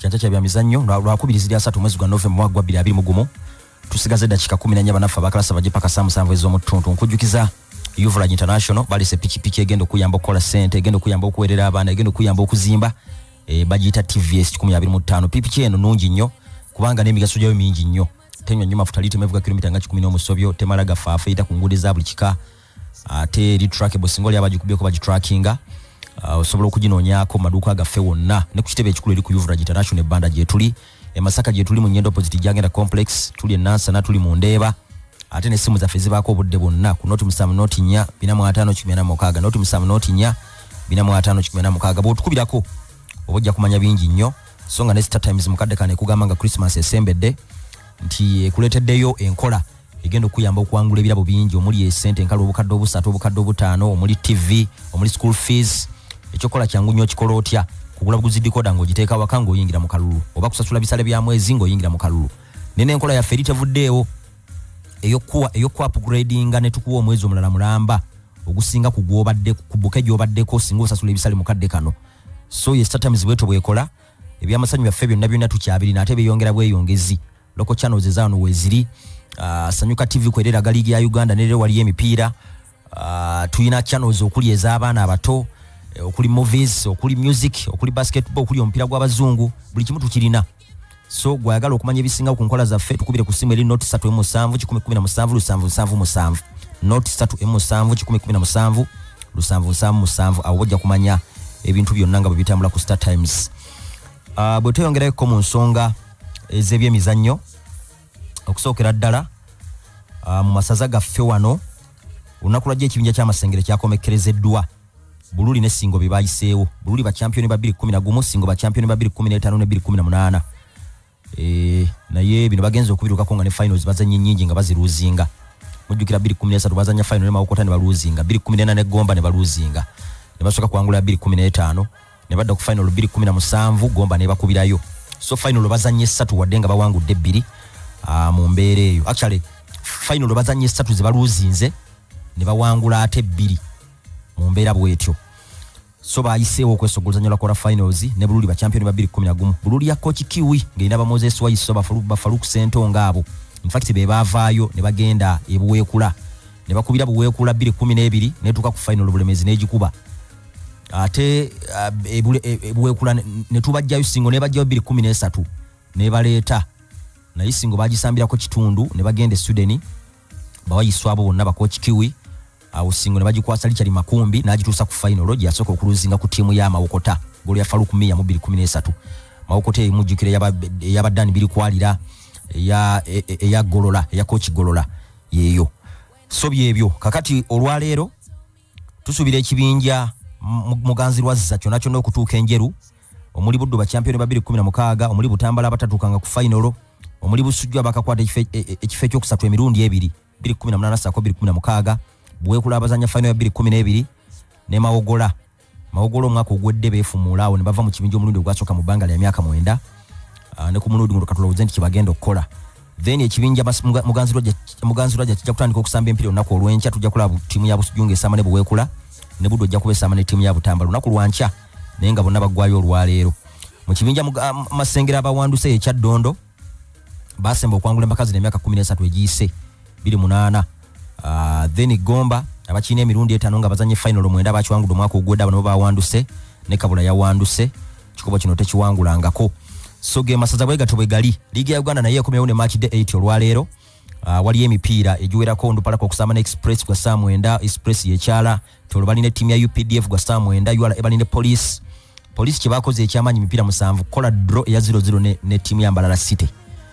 Kyanja kya byamizannyo lwakubirizira 3 mwezi gwa November mwaka gwa 2020 tusigaze dakika 14 banafa bakalasa baje paka saa 7 ez'omutuntu nkujjukiza Yuvrage International bali se pikipiki egenda okuyamba okola sente egenda okuyamba okuwerera abaana egenda okuyamba okuzimba bagiyita TVS 125 pikipiki eno nungi nnyo kubanga n'emigaso gyayo mingi nnyo tenywa nnyo mafuta lita mevuga kilomita nga 10 n'omusobyo temalaga faafa ita ku nguudo za buli kika ate retrackable single yabagikubyeko bagitrackinga osobola okuginoonyako maduuka agaffe wonna ne ku kitebe ekikulu eri ku Yuvrage International ebbanda gye tuli Masaka gye tuli mu Nyendo opposite Jangenda complex tuli Nansana tuli mu Ndeeba ate ne simu zaffe zibaako obudde bonna ku noti 7 noti 4 4586 noti 7 noti 4 4586 bw'otukubirako obojja kumanya bingi nnyo so nga ne Star Times mukadde kane kugamba nga Christmas esembedde nti ekuleeteddeyo enkola egenda okuyamba okuwangula ebirabo bingi omuli esente enkalo obukadde obusatu obukadde obutaano omuli TV omuli school fees ekyokola kyangu nnyo kikola otya kugula buguzi decoder ng'ogiteeka waka ng'oyingira mu kalulu oba kusasula bisale bya mwezi ng'oyingira mu kalulu nene enkola yaffe eritevuddeewo ey'okwa upgradinga ne tukuwa omwezi omulala mulamba ogusinga ku gw'obadde ku buke gy'obaddeko singa osasula ebisale mu kadde kano so ye Star Times bweto bwekola ebyamasanyu byaffe byonna tukyabirina ate beyongera bweyongezi local channels ezaano weeziri Sanyuka TV kwerera galigi ya Uganda nerero wali emipiira tuyina channels okuli ez'abaana abato okuli movies okuli music okuli basketball okuli omupiira gw'abazungu buli kimu tukirina so gwayagala okumanya ebisinga ku nkola zaffe tukubire ku simu eri noti 3 17 noti 3 17 awo bojja kumanya ebintu byonna nga bwe bitambula ku Star Times bwe tweyongerako mu nsonga ez'ebyemizannyo okusookera ddala mu masaza gaffe wano olunaku lwajja ekibinja ky'amasengere kyakomekkerezeddwa Bululi ne Singo bye bayiseewo Bululi ba champion ba 2011 Singo ba champion ba 2015 ne 2018 naye bino bagenze okubirukako nga ne finals bazanye nnyingi nga baziruzinga mujjukira 2013 bazanya final ne Mawokota ne baluzinga 2014 ne Gomba ne baluzinga ne basoka kuangula 2015 ne badda ku final 2017 Gomba ne bakubirayo so final bazanye 3 wadde nga bawangudde 2 mu mbeera eyo actually final bazanye 3 ze baluzinze ne bawangula ate 2 mu mbeera bwetyo so bayiseewo okwesogolazanyo lwa quarter finals ne Bululi ba champion ba 2011 Bululi ya coach Kiwi ngenda ba Moses Wayiso ba Faruk Sentonga abo in fact be bavaayo ne bagenda ebuweekula ne bakubira buweekula 2012 ne tuka ku final Bulemezi n'egikuba ate ebuweekula ne tubajjayo Singo ne bajjayo 2013 ne baleeta naye Singo bagisambirako kitundu ne bagenda Sweden Bawayiswa abo bonna ba coach Kiwi awo Singo ne bagikwasa lichali makumbi n'agituusa ku final gye yasooka okuluzinga ku tiimu ya Mawokota golo ya Faruk Miya mu 2013 Mawokota emujjukire yabadani biri kwalira ya Golola ya coach Golola yeyo so byebyo kakati olwaleero tusubira ekibinja muganzirwazza kyonna kyonna okutuuka enjeru omuli Buddu ba champion ba 2016 omuli Butambala batatuukanga ku final omuli Busujju abakakwata ekifo ekyokusatu emirundi ebiri 2018 sako 2016 Buweekula abazanya final ya 2012 ne Mawogola omwaka ogwedde beefumuulaawo ne bava mu kibinja omulundi ogwasooka mu bbanga lya myaka 9 ne ku mulundi ngo katulowooze nti kibagenda okukola then ekibinja muganzirwa kijja kutandika okusamba empira olunaku olw'enkya tujja kulaba ttiimu ya Busujju ng'esamba ne Buweekula ne Buddu ojja kubeesamba ne ttiimu ya Butambala olunaku lwankya naye nga bonna baggwayo olwaleero mu kibinja masengera abawanduse ekyaddondo basemba okwangula embakazi n'emyaka 13 egiyise 28 then Gomba abakina emirundi 5 nga bazanye final 9 bakiwangudde omwaka ogwedda bano bawanduse ne Kabula yawanduse kikobo kino tekiwangulangako so ge masaza bwe gato bwe gali ligi ya Uganda naye ekomyewo ne match day 8 olwaleero wali emipiira egiwerako Ndupalako okusamba ne Express gwa saa 9 Express yekyala tolo bali ne timu ya UPDF gwa saa 9 URA bali ne police kye bakoze ekyamanyi mipiira 7 kola draw ya 0-0 ne timu ya Mbalala City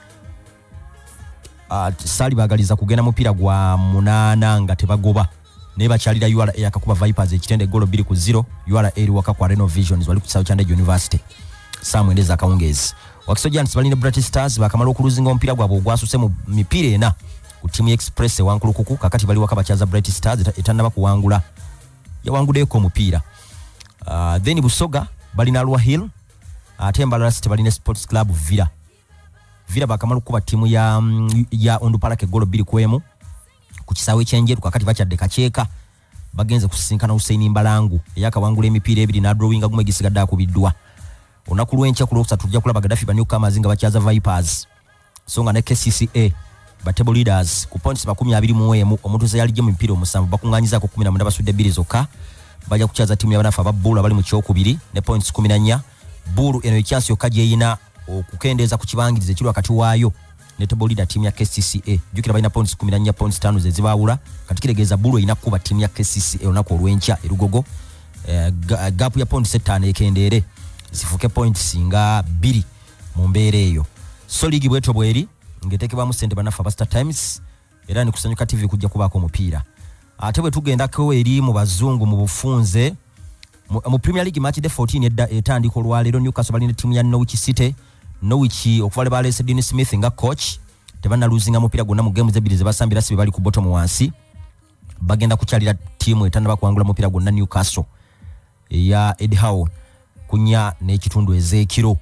sali bagaliza kugenda mupiira gwa 8 nga tebagoba ne bakyalira URA yakakuba Vipers ekitende golo 2-0 URA eri waka kwa Reno Visions wali ku South Chande University samwendeza kawungezi Wakisojans bali ne British Stars bakamala okuluzinga omupiira gwabwe ogwasuse mu mipiira ena ku timu Express wankulukuku kakati bali waka bakyaza British Stars etannaba kuwangula yawangudeko omupiira then Busoga bali na Alwa Hill ate Mbalala City bali ne Sports Club Villa bakamala okuba timu ya Ondupalake golo 2-1 ku kisaawe ky'enjeru kakati bakyadde kaceeka bagenze kusisinkana Hussein Mbalangu eyakawangula emipiira ebiri na drawing gume gisigadde akubiddwa onaku lwencha ku Lwokusatu tujja kulaba Gaddafi ba Newcomers nga bakyaza Vipers so nga ne KCCA ba table leaders ku points 21 omuntu yali mu mpira omusanvu bakunganyizaako 14 basudde 2 zokka bajja kukyaza timu y'abanafu aba Bull abali mu kyokubiri ne points 14 Bull eno chance yokka gyeyina okukendeeza ku kibangirize kiri wakati waayo ne table leader timu ya KCCA jukira balina points 14 points 5 zezibaawula kati kiregeeza Bull ina kuba timu ya KCCA onako olwencha erugogo gap ya points 5 ekendeere zifuke points nga 2 mu mbeera eyo so ligi bweto bweri ngetekebwa mu sente banafa Star Times era ni kusanyuka TV kujja kubaako omupiira ate bwe tugenda ko eri mu bazungu mu bufunze mu Premier League match de 14 etandika olwaleero Newcastle balina timu ya Norwich City Norwich okuvale balese Dean Smith nga coach tebana losing amupira gonna mu games ebiri ze basambira sibe bali ku bottom wansi bagenda kukyalira timu etandaba kuangula mupira gonna Newcastle ya Eddie Howe kunya n'ekitundu ezekiro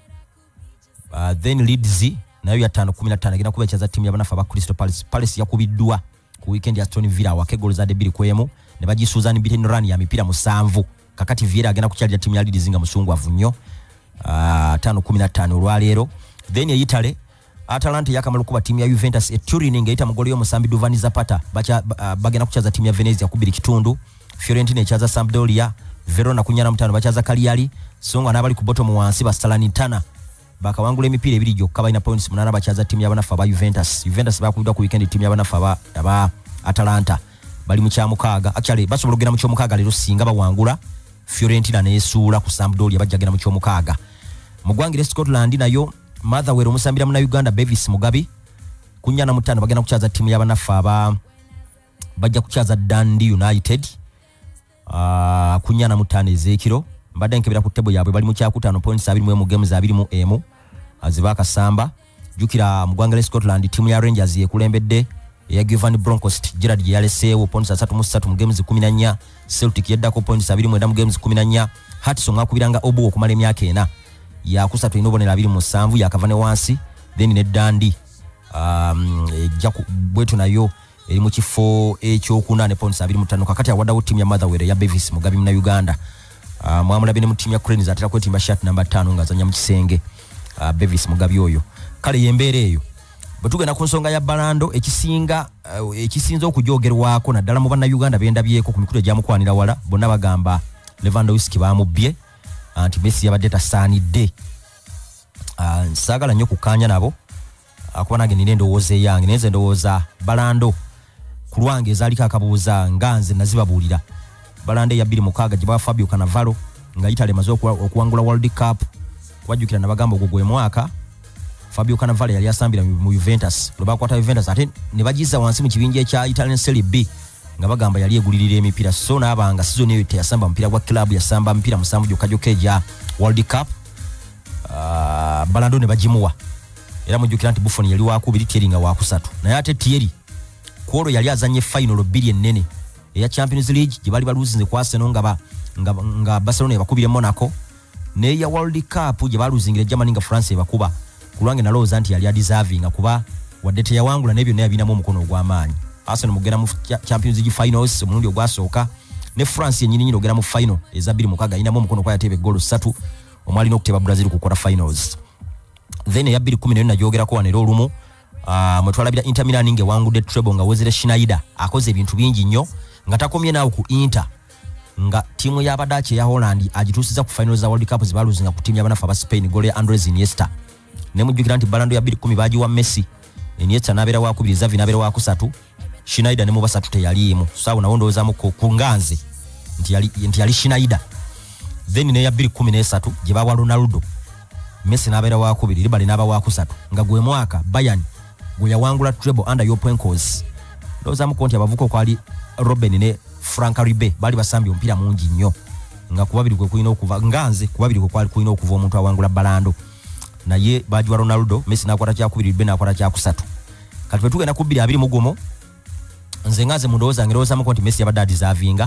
then Leeds nayo ya 5-15 gina kubechaza timu y'abanafa ba Crystal Palace yakubiddwa ku weekend ya Aston Villa wakegolo za debiri kwemu ne bagisuuzani biten run ya mipira musanvu kakati Villa agenda kukyalira timu ya Leeds nga musungu avunyo 5-15 olwaleero then Italy Atalanta yakamala kuba timu ya Juventus Turin ngaita mugoli yo musambi Duvani Zapata bagenda kuchaza timu ya Venezia kubiri kitundu Fiorentina echaza Sampdoria Verona kunyana mutano bachaza Cagliari songa nabali ku bottom wansi ba Salernitana bakawangula emipira ebiri gyokka balina points 8 bachaza timu y'abanafa ba Juventus bakubidwa ku weekend timu y'abanafa ba Atalanta bali mu kyamukaaga actually basobola kugenda mu kyomukaaga leero singa bawangula Fiorentina neesuula ku Sampdoria bajjagenda mu kyomukaaga mu gwangire Scotland nayo Motherwell omusambira mu Uganda Bevis Mugabi kunyana mutano bagenda kuchaza timu y'abanafa bajja kuchaza Dundee United kunyana mutano ezekiro mbadde nkebera ku table yabwe bali mu kyakutano points 20 mu games 20 azibaka samba jukira mugwangale Scotland timu ya Rangers yekulembedde ya Givan Broncos Gerard yaleseewo points 3 mu games 14 Celtic yeddako points 20 mu games 14 Hearts ngakubiranga obu okumala emyaka ena ya kusatu inobonera 27 yakavane wansi then ne Dundee jaku bwetu nayo eri mu kifo ekyokunane points 25 kakati awadawo timu ya Motherwell ya Bevis Mugabi mu Uganda mwamula bine mu timu ya Cranes atera kwetimba shot number 5 ngazanya mu kisenge Bevis Mugabi oyo kale yembeere eyo bwetugenda ku nsonga ya Balando ekisinza okujoogerwako naddala mu banna Uganda bendabyeko ku mikulu egyamukwanira wala bonna bagamba Lewandowski bamubye anti Messi yabadde tasaanidde nsagala nnyo kukanya nabo akuba nange nina endowooza eyange naye nze ndowooza Balando ku lwange ezaaliko akabuuza nga nze nazibabuulira Balando ya 26 gye Fabio Cannavaro nga Italy emaze okuwangula World Cup kwajjukira nabagamba ogwo gwe mwaka Fabio Cannavaro yali asambira mu Juventus lwabakwata Juventus ate ne bagiza wansi mu kibinja ekya Italian Serie B nga bagamba yali egulirira emipira so n'abanga season eyo teyasamba mpira gwa club yasamba mpira musanvu gyokka eja World Cup Balando ne bagimuwa era mujjukira nti Buffon yali wakubiri Thierry nga wakusatu naye ate Thierry kwolo yali azanye final 2 ennene eya Champions League gye bali baluzinze ku Arsenal nga Barcelona ebakubire Monaco ne ya World Cup gye baluzingire Germany nga France ebakuba kulwange nalowooza nti yali adeserving kuba wadde teyawangula n'ebyo naye abinamu omukono ogw'amaanyi Arsenal mugenda mu Champions League finals omulundi ogwasooka ne France yennyini ogera mu final eza 26 inamu omukono kwa yateebe goal 3 omwalina okuteba Brazil ku quarter finals then ya 2014 najogerako wanero olumu mwetwalabira Inter Milan nge wangudde treble nga Wesley Schneider akoze ebintu bingi nnyo nga takomye naawo ku Inter nga timu y'Abadachi ya Holland agituusiza ku finals za World Cup zibaluzinga ku timu y'abanafa ba Spain gole ya Andres Iniesta ne mujjukira nti Balando ya 2010 bagiwa Messi Iniesta n'abeera wakubiri Xavi n'abeera wakusatu Schneider ne mu basatu teyaliimu sawa nawo ndowoozamu ku nganze nti yali Schneider then ne ya 2013 gye bawa Ronaldo Messi n'abeera wakubiri Ribali n'aba wakusatu nga gwe mwaka Bayern gwe yawangula treble under your point cause ndowoozamu konti abavuko kwali Robben ne Frank Ribe bali basambi ompira mungi nnyo nga kubabiri kwe kulina okuva nganze kubabiri kwe kwali kulina okuva omuntu awangula Balando naye bajiwa Ronaldo Messi n'akwata kyakubiri Ribe n'akwata kyakusatu kati bwe tugenda ku 2020 nze ngaze mundowooza ngerowoozamu konti Messi yabadde adeservinga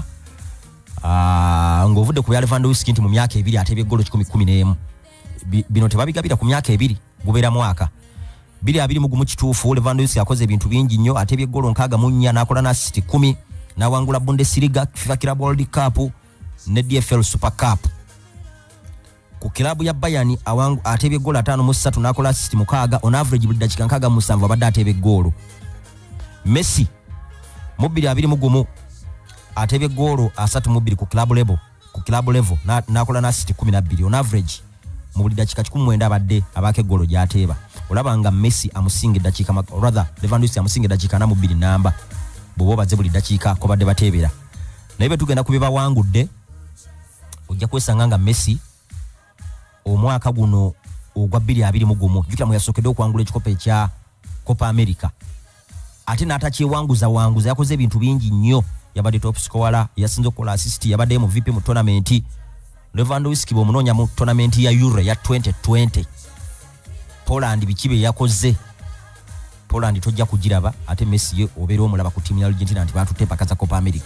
ng'ovudde ku bya Lewandowski nti mu myaka 2 atebye golo 11 bino tebabigabira ku myaka 2 gubeera mwaka 2020 kituufu Lewandowski akoze ebintu bingi nnyo atebye golo 64 n'akola na assist 10 n'awangula Bundesliga FIFA Club World Cup ne DFL Super Cup ku kilabu ya Bayern awangu atebye goal 5-3 nakola assist mukaaga on average buli dakika nkaga musanvu abadde atebye goal. Messi mu 2-1 atebye goal 3-2 ku club level nakola na assist 12 on average mu buli dakika 19 abadde abake goal gyateba. Olabanga Messi amusinge dakika rather Lewandowski amusinge dakika na mu 2 namba bobo baze buli dakika ko badde batebera. Naye tugenda kubiba wangudde ojja kwesanga nga Messi omwaka guno ogwa 2021 jukira mu yasokedde okwangula ekikopo ekya Copa America. Ate n'atakiwanguza yakoze ebintu bingi nnyo. Yabadde top scorer, yasinze okukola assist, yabadde MVP mu tournament. Lewandowski bw'omunoonya mu tournament ya Euro ya 2020 Poland bikibe yakoze. Poland tojja kugiraba ate Messi ye obeera omulaba ku timu ya Argentina nti batutte paka za Copa America.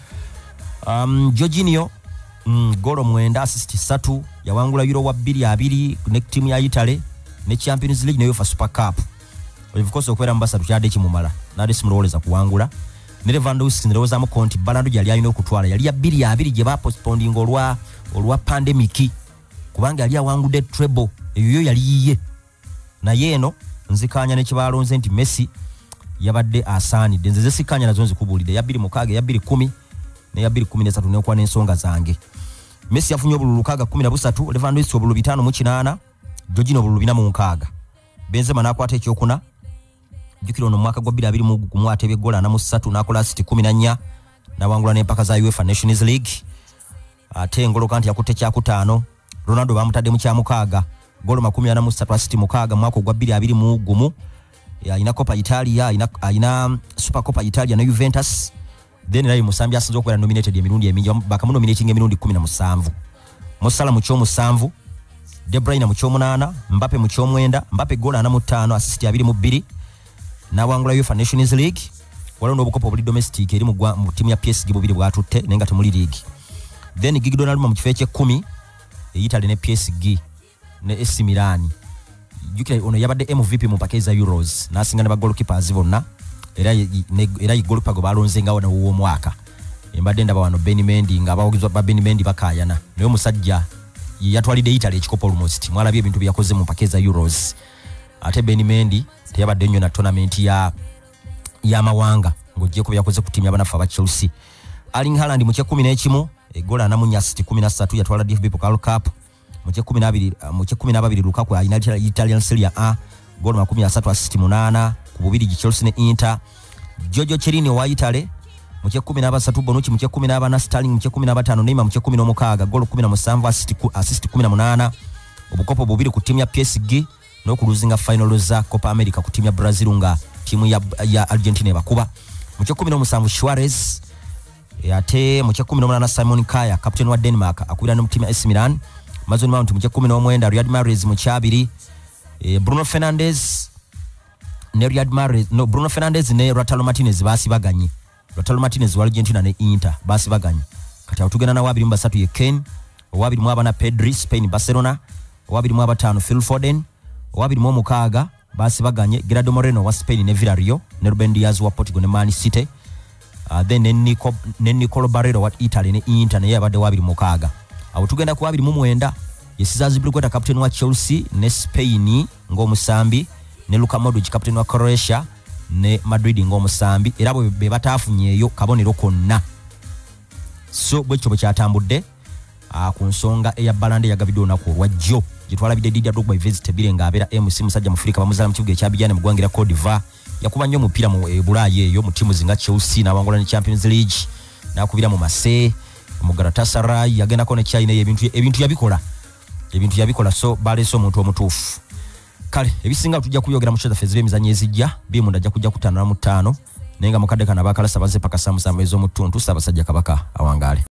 Jorginho golo 9 assist 3 yawangula Euro wa 2-2 ne timu ya Italy ne Champions League ne UEFA Super Cup. Of course okwera mbasatu kyade kimumala nade simulowoleza kuwangula. Ne Lewandowski ndoza mu konti balando yali alina okutwala yali ya 2-2 gye ba postponing olwa pandemic kubanga yali awangudde treble eyo yali yiye. Na yeno nzikanya ne kibalonze nti Messi yabadde asaanidde nze sikanya nazo nzikubulide ya 2-6 ya 2-10 ne ya 2-13 ne kwa n'ensonga zange. Messi yafunye obululu 13, Lewandowski obululu 5-8, Jorginho obululu 4-6. Benzema nakwata ekyokuna jukiro no mwaka gwa 2021 atebye goal 4-3 nakola assist 14 nawangula n'empaka za UEFA Nations League. Ate Ngolo Kanti yakutte kya 5, Ronaldo bamutadde mu kya 6 goal 43 assist 6 mwaka gwa 2021. Ina Coppa Italia ina Super Coppa Italia na Juventus. Then nayo musambi asinze okwera nominated emirundi emingi bakamu nominating emirundi 17. Musala mu kyo 7, De Bruyne mu kyo 8, Mbappe mu kyo 9, Mbappe goal 5 assist 22 na wangula UEFA Nations League. Wala no bukopo buli domestic eri mu timu ya PSG bubiri bwatutte nenga temuli league. Then Gigi Donnarumma mu kifeche 10 Italy ne PSG ne AC Milan. Jukira ono yabadde MVP mu pakeza Euros nasinga ne ba goalkeepers bonna era goalkeeper go balonze ngawo na uwo mwaka. Embadde ndaba wano Ben Mendy nga bawogizwa ba Ben Mendy bakayana nayo musajja yatwalide Italy ekikopo almost mwalabye ebintu byakoze mu pakeza Euros. Ate Ben Mendy teyabadde nnyo na tournament ya mawanga ngojje ko byakoze ku timu y'abanafu aba Chelsea. Erling Haaland mu kye 11 egola namunya assist 13 yatwala DFB Pokal Cup. Mu kye 12 Lukaku ayina Italian Serie A goal 13 assist 8 ku bubiri Chelsea ne Inter. Giorgio Chiellini wa Italy mu kye 13 Bonucci mu kye 14 Sterling mu kye 15 Neymar mu kye 16 goal 17 assist 18. Obukopo bubiri ku timu ya PSG no kuluzinga final za Copa America ku timu ya Brazil nga timu ya Argentina bakuba. Mu kye 17 Suarez ate mu kye 18 Simon Kjær captain wa Denmark akubira no timu ya AC Milan. Mason Mount mu kye 19 Riyad Mahrez mu kyabiri. Bruno Fernandes ne Riyad Mahrez Bruno Fernandes ne Lautaro Martinez basibaganye. Lautaro Martinez wa Argentina ne Inter basibaganye. Kati atugenda na wabiri mbasatu ye Kane, wabiri mwaba na Pedri Spain Barcelona, wabiri mwaba 5 Phil Foden, wabiri mu 6 basibaganye Gerardo Moreno wa Spain ne Villarreal, ne Ruben Diaz wa Portugal ne Man City. Then Nicolo Barreiro wa Italy ne Inter ne yabade wabiri mu 6. Awo tugenda ku wabiri mu 9 yesizazi Bilkweta captain wa Chelsea ne Spain ng'omusambi ne Luka Modric captain wa Croatia ne Madrid ng'omusambi era be batafunyeeyo kabonero konna. So bwe kyo kyatambudde ku nsonga eya balande ya Gavido na ku wajjo gitwalabide Didier Drogba visit birenga abera MC musajja mu Afrika bamuzala mu kibuga ekyabijane mu gwangira Cote d'Ivoire yakuba nnyo mupira mu Bulaya eyo mu timu zinga Chelsea na wangula ne Champions League na kubira mu Marseille mu Galatasaray yagenda ko ne China ebintu yabikola so baleso omuntu omutuufu. Kale ebisinga tujja kuyogera mu shoza fezire emizanyo ezijja bimu ndajja kujja kutanira mu 5 nenga mukadde kana bakala sabaze paka samusambezo mu tuntu sabasajja kabaka awangale.